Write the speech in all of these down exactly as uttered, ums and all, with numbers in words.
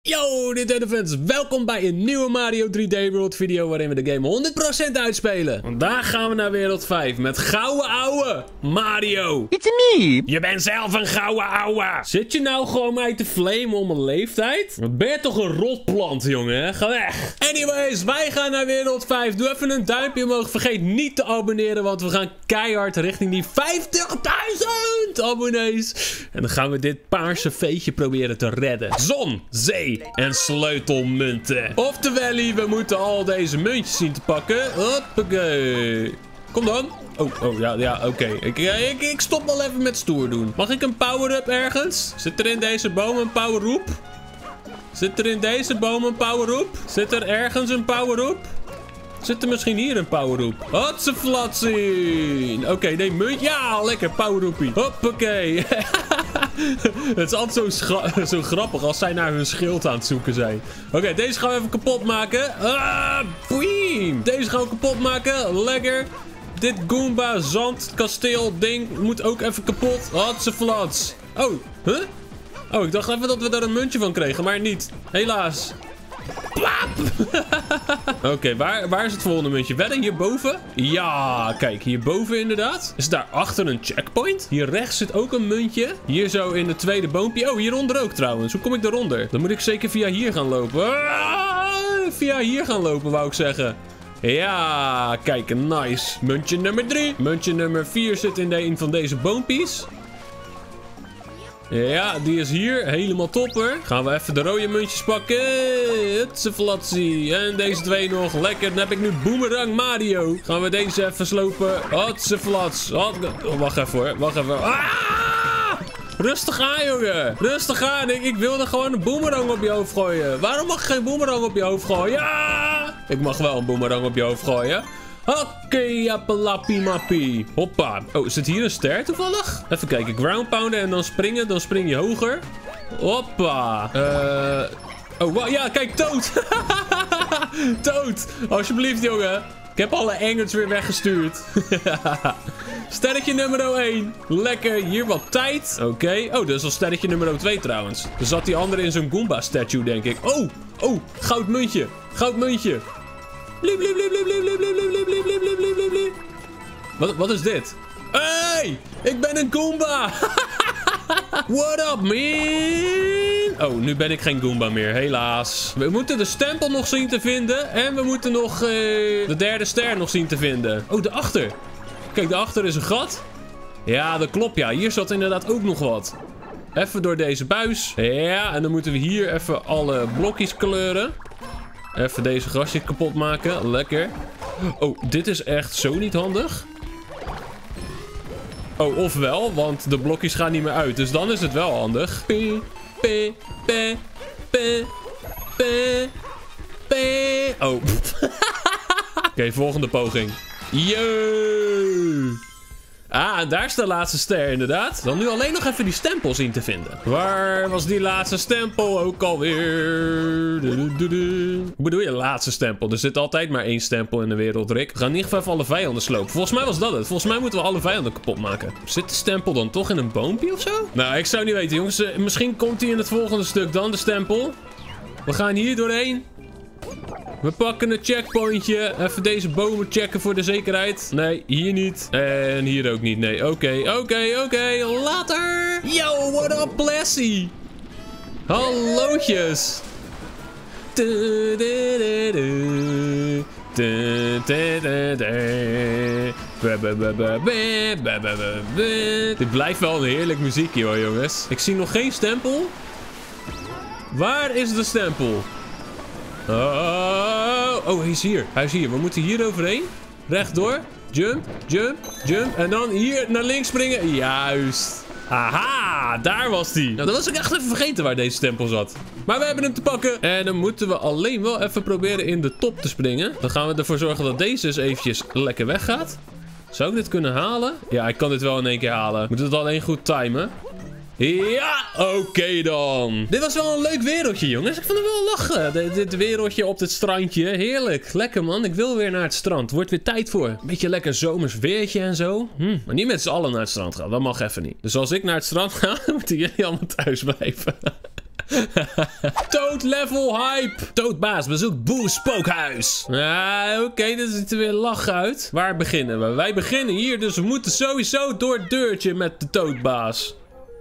Yo Nintendo fans, welkom bij een nieuwe Mario drie D World video waarin we de game honderd procent uitspelen. Vandaag gaan we naar wereld vijf met gouden ouwe Mario. It's me! Je bent zelf een gouden ouwe. Zit je nou gewoon mij te flamen om een leeftijd? Wat ben je toch een rotplant, jongen, hè? Ga weg. Anyways, wij gaan naar wereld vijf. Doe even een duimpje omhoog. Vergeet niet te abonneren, want we gaan keihard richting die vijftigduizend abonnees. En dan gaan we dit paarse veetje proberen te redden. Zon, zee en sleutelmunten. Oftewel, we moeten al deze muntjes zien te pakken. Hoppakee. Kom dan. Oh, oh ja, ja, oké. Okay. Ik, ik, ik stop wel even met stoer doen. Mag ik een power-up ergens? Zit er in deze boom een power-up? Zit er in deze boom een power-up? Zit er ergens een power-up? Zit er misschien hier een power-up? Hotseflatsie! Oké, okay, nee, munt. Ja, lekker power-uppie. Hoppakee. Het is altijd zo, zo grappig als zij naar hun schild aan het zoeken zijn. Oké, okay, deze gaan we even kapot maken. Ah, boeiem. Deze gaan we kapot maken. Lekker. Dit Goomba zandkasteel ding moet ook even kapot. Hotseflats. Oh, huh? Oh, ik dacht even dat we daar een muntje van kregen, maar niet. Helaas. Oké, okay, waar, waar is het volgende muntje? Wedden, hierboven? Ja, kijk, hierboven inderdaad. Is daar achter een checkpoint? Hier rechts zit ook een muntje. Hier zo in het tweede boompje. Oh, hieronder ook trouwens. Hoe kom ik daaronder? Dan moet ik zeker via hier gaan lopen. Ah, via hier gaan lopen, wou ik zeggen. Ja, kijk, nice. Muntje nummer drie. Muntje nummer vier zit in de, een van deze boompies. Ja, die is hier. Helemaal topper. Gaan we even de rode muntjes pakken. Hutseflatsie. En deze twee nog. Lekker. Dan heb ik nu Boomerang Mario. Gaan we deze even slopen. Hutseflats. Oh, wacht even hoor. Wacht even. Ah! Rustig aan, jongen. Rustig aan. Ik, ik wilde gewoon een boomerang op je hoofd gooien. Waarom mag ik geen boomerang op je hoofd gooien? Ja! Ik mag wel een boomerang op je hoofd gooien. Oké, okay, appelappie mappie. Hoppa. Oh, zit hier een ster toevallig? Even kijken. Ground pounden en dan springen. Dan spring je hoger. Hoppa. Uh... Oh, wow. Ja, kijk, Toad. Toad. Alsjeblieft, jongen. Ik heb alle engels weer weggestuurd. Sterretje nummer één. Lekker. Hier wat tijd. Oké. Okay. Oh, dat is al sterretje nummer twee trouwens. Er zat die andere in zo'n Goomba statue, denk ik. Oh. Oh. Goud muntje. Goud muntje. Bliep, bliep, bliep, bliep, bliep, bliep, bliep, bliep, bliep, bliep, bliep, bliep, bliep, bliep. Wat, wat is dit? Hey, ik ben een Goomba. What up, man? Oh, nu ben ik geen Goomba meer, helaas. We moeten de stempel nog zien te vinden. En we moeten nog uh, de derde ster nog zien te vinden. Oh, daarachter. Kijk, daarachter is een gat. Ja, dat klopt, ja. Hier zat inderdaad ook nog wat. Even door deze buis. Ja, en dan moeten we hier even alle blokjes kleuren. Even deze grasjes kapot maken. Lekker. Oh, dit is echt zo niet handig. Oh, ofwel, want de blokjes gaan niet meer uit. Dus dan is het wel handig. P, P, P, P, P, P. Oh. Oké, okay, volgende poging. Yo. Ah, en daar is de laatste ster inderdaad. Dan nu alleen nog even die stempel zien te vinden. Waar was die laatste stempel ook alweer? Hoe bedoel je laatste stempel? Er zit altijd maar één stempel in de wereld, Rick. We gaan in ieder geval even alle vijanden slopen. Volgens mij was dat het. Volgens mij moeten we alle vijanden kapot maken. Zit de stempel dan toch in een boompje of zo? Nou, ik zou niet weten, jongens. Uh, misschien komt hij in het volgende stuk dan, de stempel. We gaan hier doorheen. We pakken een checkpointje. Even deze bomen checken voor de zekerheid. Nee, hier niet. En hier ook niet. Nee, oké, okay, oké, okay, oké. Okay. Later. Yo, what up, Blessy? Hallootjes. Dit blijft wel een heerlijk muziekje hoor, jongens. Ik zie nog geen stempel. Waar is de stempel? Oh, oh, hij is hier. Hij is hier. We moeten hier overheen. Rechtdoor. Jump, jump, jump. En dan hier naar links springen. Juist. Haha, daar was hij. Nou, dat was ik echt even vergeten waar deze stempel zat. Maar we hebben hem te pakken. En dan moeten we alleen wel even proberen in de top te springen. Dan gaan we ervoor zorgen dat deze eens eventjes lekker weggaat. Zou ik dit kunnen halen? Ja, ik kan dit wel in één keer halen. Moet het alleen goed timen. Ja, oké okay dan. Dit was wel een leuk wereldje, jongens. Ik vond het wel lachen. Dit, dit wereldje op dit strandje. Heerlijk. Lekker, man. Ik wil weer naar het strand. Wordt weer tijd voor. Een beetje lekker zomers weertje en zo. Hm. Maar niet met z'n allen naar het strand gaan. Dat mag even niet. Dus als ik naar het strand ga, moeten jullie allemaal thuis blijven. Toad level hype. Toadbaas bezoekt Boos spookhuis. Ah, oké, okay, dit ziet er weer lach uit. Waar beginnen we? Wij beginnen hier, dus we moeten sowieso door het deurtje met de Toadbaas.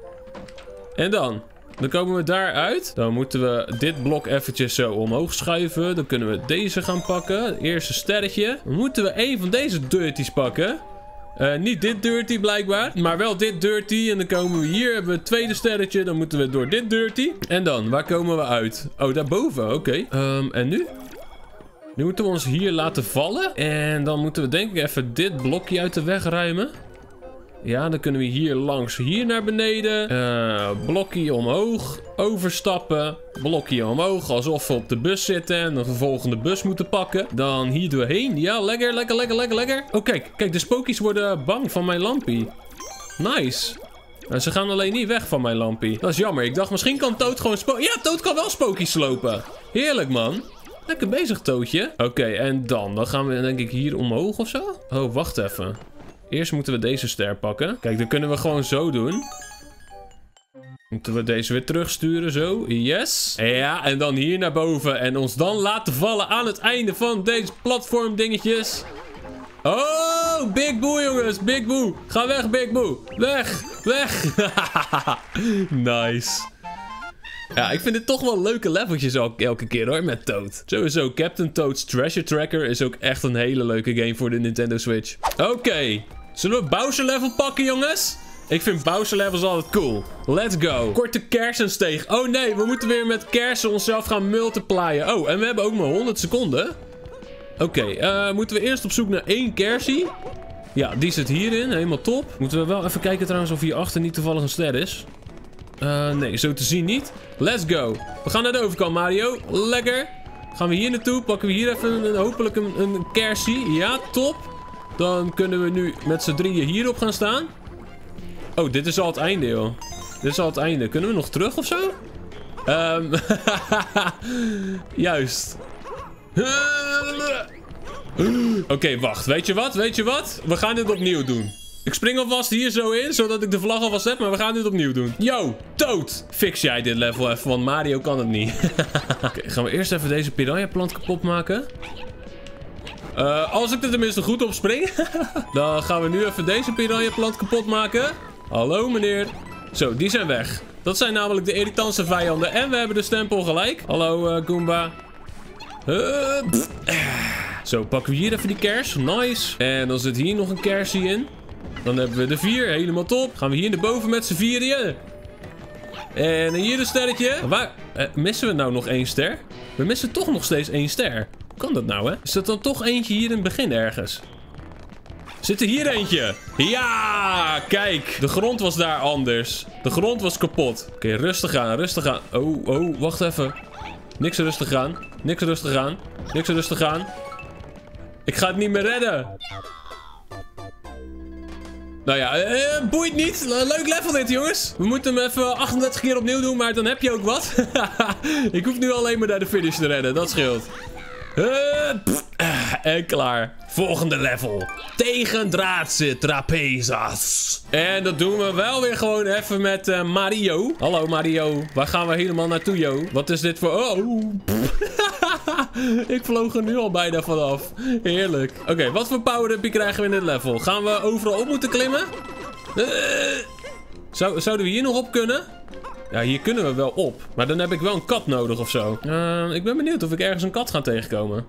En dan? Dan komen we daaruit. Dan moeten we dit blok eventjes zo omhoog schuiven. Dan kunnen we deze gaan pakken. Het eerste sterretje. Dan moeten we een van deze dirties pakken. Uh, niet dit dirty blijkbaar. Maar wel dit dirty. En dan komen we hier. Hebben we het tweede sterretje. Dan moeten we door dit dirty. En dan, waar komen we uit? Oh, daarboven. Oké. Okay. Um, en nu? Nu moeten we ons hier laten vallen. En dan moeten we denk ik even dit blokje uit de weg ruimen. Ja, dan kunnen we hier langs, hier naar beneden. Uh, blokje omhoog. Overstappen. Blokje omhoog. Alsof we op de bus zitten en de volgende bus moeten pakken. Dan hier doorheen. Ja, lekker, lekker, lekker, lekker, lekker. Oh, kijk. Kijk, de spookies worden bang van mijn lampie. Nice. Uh, ze gaan alleen niet weg van mijn lampie. Dat is jammer. Ik dacht, misschien kan Toad gewoon spo... Ja, Toad kan wel spookies slopen. Heerlijk, man. Lekker bezig, Toadje. Oké, okay, en dan? Dan gaan we denk ik hier omhoog of zo. Oh, wacht even. Eerst moeten we deze ster pakken. Kijk, dan kunnen we gewoon zo doen. Moeten we deze weer terugsturen, zo. Yes. Ja, en dan hier naar boven. En ons dan laten vallen aan het einde van deze platform dingetjes. Oh, Big Boo, jongens. Big Boo. Ga weg, Big Boo. Weg. Weg. Nice. Ja, ik vind het toch wel leuke leveltjes ook elke keer hoor, met Toad. Sowieso, Captain Toad's Treasure Tracker is ook echt een hele leuke game voor de Nintendo Switch. Oké. Okay. Zullen we Bowser level pakken, jongens? Ik vind Bowser levels altijd cool. Let's go. Korte kersensteeg. Oh nee, we moeten weer met kersen onszelf gaan multiplyen. Oh, en we hebben ook maar honderd seconden. Oké, okay, uh, moeten we eerst op zoek naar één kersie? Ja, die zit hierin. Helemaal top. Moeten we wel even kijken trouwens of hierachter niet toevallig een ster is. Uh, nee, zo te zien niet. Let's go. We gaan naar de overkant, Mario. Lekker. Gaan we hier naartoe. Pakken we hier even een, hopelijk een, een kersie. Ja, top. Dan kunnen we nu met z'n drieën hierop gaan staan. Oh, dit is al het einde, joh. Dit is al het einde. Kunnen we nog terug of zo? Um, Juist. Oké, okay, wacht. Weet je wat? Weet je wat? We gaan dit opnieuw doen. Ik spring alvast hier zo in, zodat ik de vlag alvast heb, maar we gaan dit opnieuw doen. Yo, Toad! Fix jij dit level even, want Mario kan het niet. Oké, okay, gaan we eerst even deze piranha plant kapot maken. Uh, als ik er tenminste goed op spring. Dan gaan we nu even deze piranha plant kapot maken. Hallo meneer. Zo, die zijn weg. Dat zijn namelijk de irritantste vijanden. En we hebben de stempel gelijk. Hallo uh, Goomba. Uh, Zo, pakken we hier even die kers. Nice. En dan zit hier nog een kersie in. Dan hebben we de vier. Helemaal top. Gaan we hier naar boven met z'n vieren. En hier een sterretje. Waar uh, missen we nou nog één ster? We missen toch nog steeds één ster. Hoe kan dat nou, hè? Is dat dan toch eentje hier in het begin ergens? Zit er hier eentje? Ja, kijk. De grond was daar anders. De grond was kapot. Oké, okay, rustig aan, rustig aan. Oh, oh, wacht even. Niks rustig aan. Niks rustig aan. Niks rustig aan. Ik ga het niet meer redden. Nou ja, uh, boeit niet. Leuk level dit, jongens. We moeten hem even achtendertig keer opnieuw doen, maar dan heb je ook wat. Ik hoef nu alleen maar naar de finish te redden. Dat scheelt. Uh, pff, uh, en klaar. Volgende level. Tegendraadse trapezas. En dat doen we wel weer gewoon even met uh, Mario. Hallo Mario. Waar gaan we helemaal naartoe, yo? Wat is dit voor... Oh. Ik vloog er nu al bijna vanaf. Heerlijk. Oké, okay, wat voor power-upje krijgen we in dit level? Gaan we overal op moeten klimmen? Uh, zou, zouden we hier nog op kunnen? Ja, hier kunnen we wel op. Maar dan heb ik wel een kat nodig of zo. Uh, ik ben benieuwd of ik ergens een kat ga tegenkomen.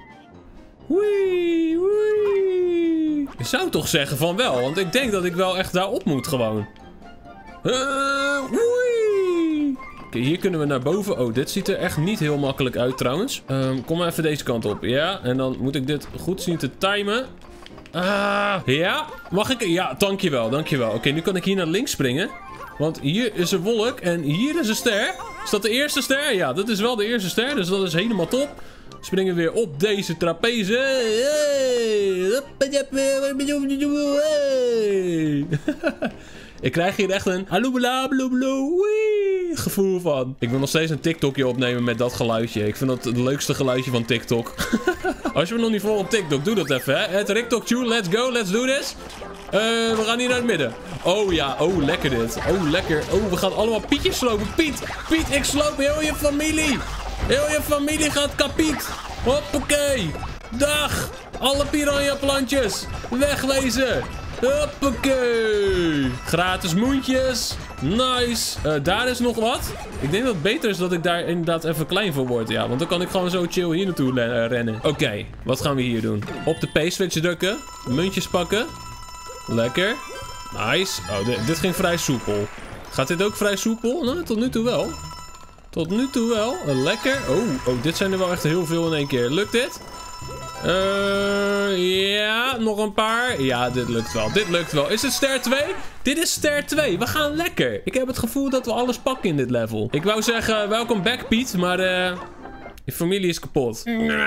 Wee, wee. Ik zou toch zeggen van wel. Want ik denk dat ik wel echt daar op moet gewoon. Uh, wee. Oké, okay, hier kunnen we naar boven. Oh, dit ziet er echt niet heel makkelijk uit trouwens. Um, kom maar even deze kant op. Ja, en dan moet ik dit goed zien te timen. Ah, ja. Mag ik? Ja, dankjewel, dankjewel. Oké, okay, nu kan ik hier naar links springen. Want hier is een wolk en hier is een ster. Is dat de eerste ster? Ja, dat is wel de eerste ster. Dus dat is helemaal top. Springen we weer op deze trapeze. Hey. Ik krijg hier echt een gevoel van. Ik wil nog steeds een TikTokje opnemen met dat geluidje. Ik vind dat het leukste geluidje van TikTok. Als je me nog niet volgt op TikTok, doe dat even. Hè? Het TikTok tune, let's go, let's do this. Uh, we gaan hier naar het midden. Oh ja, oh lekker dit. Oh lekker. Oh, we gaan allemaal Pietjes slopen. Piet, Piet, ik sloop heel je familie. Heel je familie gaat kapiet. Hoppakee. Dag. Alle piranha plantjes. Wegwezen. Hoppakee. Gratis moentjes. Nice. Uh, daar is nog wat. Ik denk dat het beter is dat ik daar inderdaad even klein voor word. Ja, want dan kan ik gewoon zo chill hier naartoe uh, rennen. Oké, okay, wat gaan we hier doen? Op de P-switch drukken. Muntjes pakken. Lekker. Nice. Oh, dit, dit ging vrij soepel. Gaat dit ook vrij soepel? Nou, tot nu toe wel. Tot nu toe wel. Uh, lekker. Oh, oh, dit zijn er wel echt heel veel in één keer. Lukt dit? Uh, ja, nog een paar. Ja, dit lukt wel. Dit lukt wel. Is het ster twee? Dit is ster twee. We gaan lekker. Ik heb het gevoel dat we alles pakken in dit level. Ik wou zeggen, welkom back Piet, maar uh, je familie is kapot.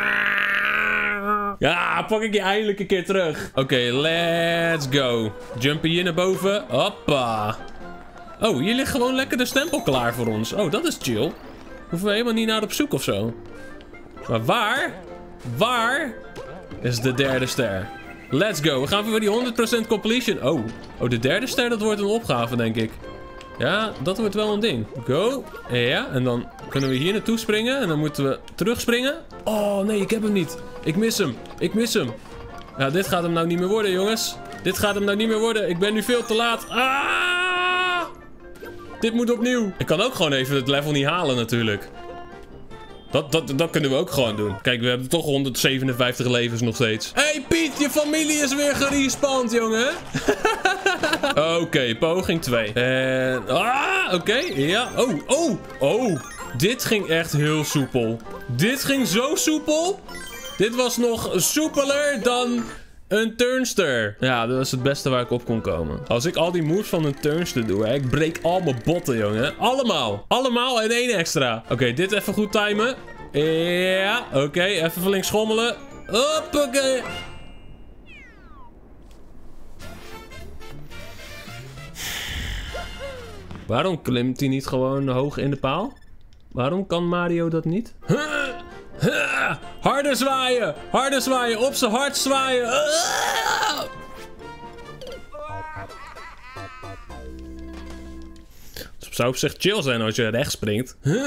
Ja, pak ik je eindelijk een keer terug. Oké, okay, let's go. Jumpen hier naar boven. Hoppa. Oh, hier ligt gewoon lekker de stempel klaar voor ons. Oh, dat is chill. Hoeven we helemaal niet naar op zoek of zo. Maar waar? Waar is de derde ster? Let's go. We gaan voor die honderd procent completion. Oh. Oh, de derde ster, dat wordt een opgave, denk ik. Ja, dat wordt wel een ding. Go. Ja, en dan kunnen we hier naartoe springen. En dan moeten we terugspringen. Oh, nee, ik heb hem niet. Ik mis hem. Ik mis hem. Ja, dit gaat hem nou niet meer worden, jongens. Dit gaat hem nou niet meer worden. Ik ben nu veel te laat. Ah! Dit moet opnieuw. Ik kan ook gewoon even het level niet halen, natuurlijk. Dat, dat, dat kunnen we ook gewoon doen. Kijk, we hebben toch honderdzevenenvijftig levens nog steeds. Hé hey Piet, je familie is weer gerespawnd, jongen. Oké, okay, poging twee. En... Ah, oké. Okay, ja. Oh, oh, oh. Dit ging echt heel soepel. Dit ging zo soepel. Dit was nog soepeler dan een turnster. Ja, dat was het beste waar ik op kon komen. Als ik al die moves van een turnster doe, hè, ik breek al mijn botten, jongen. Allemaal. Allemaal en één extra. Oké, okay, dit even goed timen. Ja, oké. Okay, even flink schommelen. Hoppakee. Waarom klimt hij niet gewoon hoog in de paal? Waarom kan Mario dat niet? Huh? Huh! Harder zwaaien! Harder zwaaien! Op zijn hart zwaaien! Uh! Het zou op zich chill zijn als je rechts springt. Uh!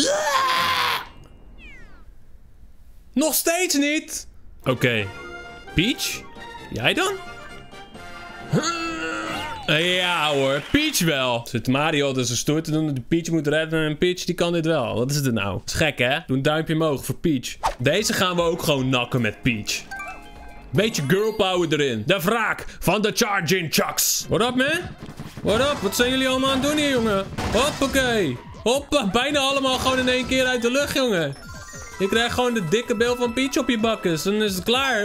Nog steeds niet! Oké. Okay. Peach? Jij dan? Uh! Ja hoor, Peach wel. Zit Mario dus een stoer te doen dat de Peach moet redden en Peach die kan dit wel. Wat is het nou? Dat is gek hè? Doe een duimpje omhoog voor Peach. Deze gaan we ook gewoon nakken met Peach. Beetje girl power erin. De wraak van de Charging Chucks. What up man? What up? Wat zijn jullie allemaal aan het doen hier jongen? Hoppakee. Hoppa, bijna allemaal gewoon in één keer uit de lucht jongen. Je krijgt gewoon de dikke bil van Peach op je bakkes. Dan is het klaar.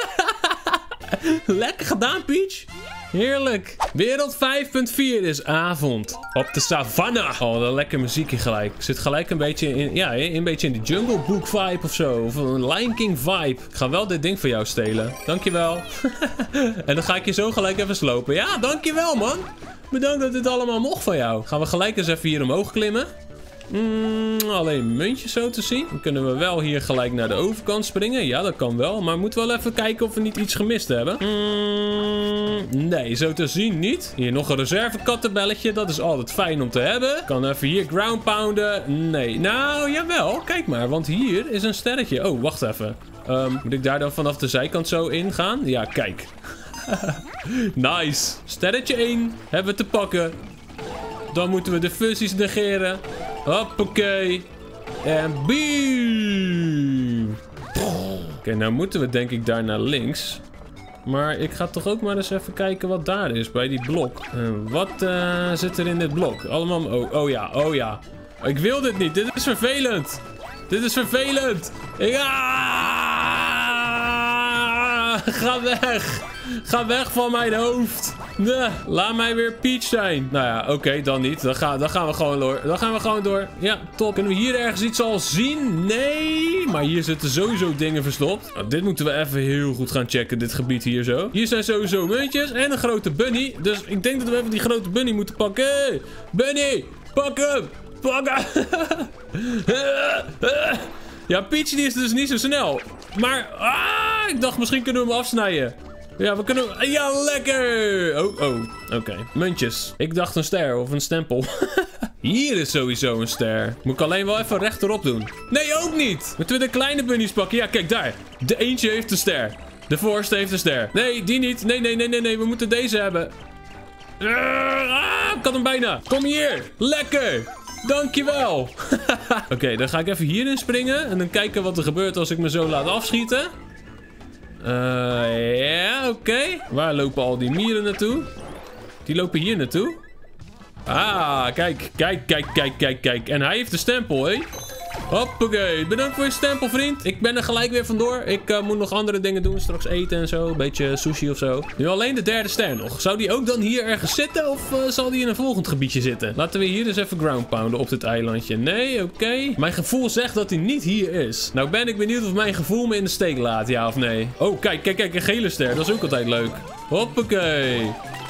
Lekker gedaan Peach. Heerlijk. Wereld vijf punt vier is avond. Op de savanne. Oh, dat lekker muziekje gelijk. Ik zit gelijk een beetje in, ja, een beetje in de Jungle Book vibe of zo. Of een Lion King vibe. Ik ga wel dit ding voor jou stelen. Dankjewel. En dan ga ik je zo gelijk even slopen. Ja, dankjewel man. Bedankt dat dit allemaal mocht van jou. Gaan we gelijk eens even hier omhoog klimmen. Mm, alleen muntjes zo te zien. Dan kunnen we wel hier gelijk naar de overkant springen. Ja, dat kan wel. Maar we moeten wel even kijken of we niet iets gemist hebben. Mm, nee, zo te zien niet. Hier nog een reservekattenbelletje. Dat is altijd fijn om te hebben. Kan even hier ground pounden. Nee, nou jawel. Kijk maar, want hier is een sterretje. Oh, wacht even. Um, moet ik daar dan vanaf de zijkant zo in gaan? Ja, kijk. Nice. Sterretje één hebben we te pakken. Dan moeten we de fusies negeren. Hoppakee. En boom. Oké, okay, nou moeten we denk ik daar naar links. Maar ik ga toch ook maar eens even kijken wat daar is bij die blok. Uh, wat uh, zit er in dit blok? Allemaal... Oh, oh ja, oh ja. Ik wil dit niet. Dit is vervelend. Dit is vervelend. Ja! Ga weg. Ga weg van mijn hoofd. Nee, laat mij weer Peach zijn. Nou ja, oké, okay, dan niet. Dan, ga, dan gaan we gewoon door. Dan gaan we gewoon door. Ja, top. Kunnen we hier ergens iets al zien? Nee. Maar hier zitten sowieso dingen verstopt. Nou, dit moeten we even heel goed gaan checken, dit gebied hier zo. Hier zijn sowieso muntjes en een grote bunny. Dus ik denk dat we even die grote bunny moeten pakken. Bunny, pak hem. Pak hem. Ja, Peach die is dus niet zo snel. Maar, ah, ik dacht misschien kunnen we hem afsnijden. Ja, we kunnen... Ja, lekker! Oh, oh. Oké. Okay. Muntjes. Ik dacht een ster of een stempel. Hier is sowieso een ster. Moet ik alleen wel even rechterop doen. Nee, ook niet! Moeten we de kleine bunnies pakken? Ja, kijk daar. De eentje heeft een ster. De voorste heeft een ster. Nee, die niet. Nee, nee, nee, nee, nee. We moeten deze hebben. Ah, ik had hem bijna. Kom hier. Lekker. Dankjewel. Oké, okay, dan ga ik even hierin springen. En dan kijken wat er gebeurt als ik me zo laat afschieten. Uh, ja, oké. Okay. Waar lopen al die mieren naartoe? Die lopen hier naartoe. Ah, kijk, kijk, kijk, kijk, kijk, kijk. En hij heeft de stempel, hé. Hoppakee, bedankt voor je stempel, vriend. Ik ben er gelijk weer vandoor. Ik uh, moet nog andere dingen doen, straks eten en zo. Een beetje sushi of zo. Nu alleen de derde ster nog. Zou die ook dan hier ergens zitten of uh, zal die in een volgend gebiedje zitten? Laten we hier dus even ground pounden op dit eilandje. Nee, oké. Okay. Mijn gevoel zegt dat hij niet hier is. Nou ben ik benieuwd of mijn gevoel me in de steek laat, ja of nee. Oh, kijk, kijk, kijk, een gele ster. Dat is ook altijd leuk. Hoppakee.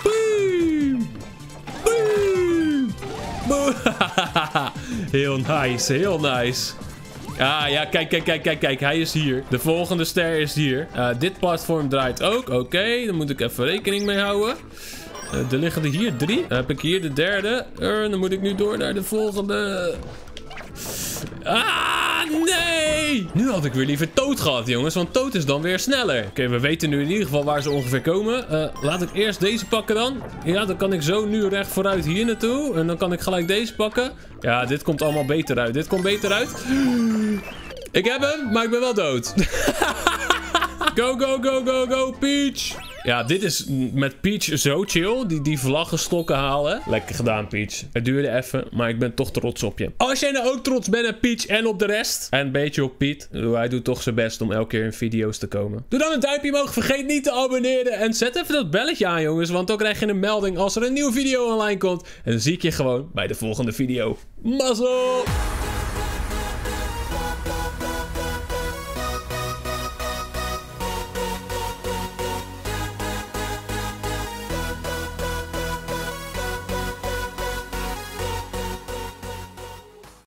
Heel nice, heel nice. Ah ja, kijk, kijk, kijk, kijk, kijk. Hij is hier. De volgende ster is hier. Uh, dit platform draait ook. Oké, okay, dan moet ik even rekening mee houden. Uh, er liggen er hier drie. Dan heb ik hier de derde. Uh, dan moet ik nu door naar de volgende. Ah, nee! Nu had ik weer liever Toad gehad, jongens. Want Toad is dan weer sneller. Oké, okay, we weten nu in ieder geval waar ze ongeveer komen. Uh, laat ik eerst deze pakken dan. Ja, dan kan ik zo nu recht vooruit hier naartoe. En dan kan ik gelijk deze pakken. Ja, dit komt allemaal beter uit. Dit komt beter uit. Ik heb hem, maar ik ben wel dood. Go, go, go, go, go, Peach. Ja, dit is met Peach zo chill. Die, die vlaggenstokken halen. Lekker gedaan, Peach. Het duurde even, maar ik ben toch trots op je. Als jij nou ook trots bent op Peach en op de rest. En een beetje op Piet. Hij doet toch zijn best om elke keer in video's te komen. Doe dan een duimpje omhoog. Vergeet niet te abonneren. En zet even dat belletje aan, jongens. Want dan krijg je een melding als er een nieuwe video online komt. En dan zie ik je gewoon bij de volgende video. Mazzel!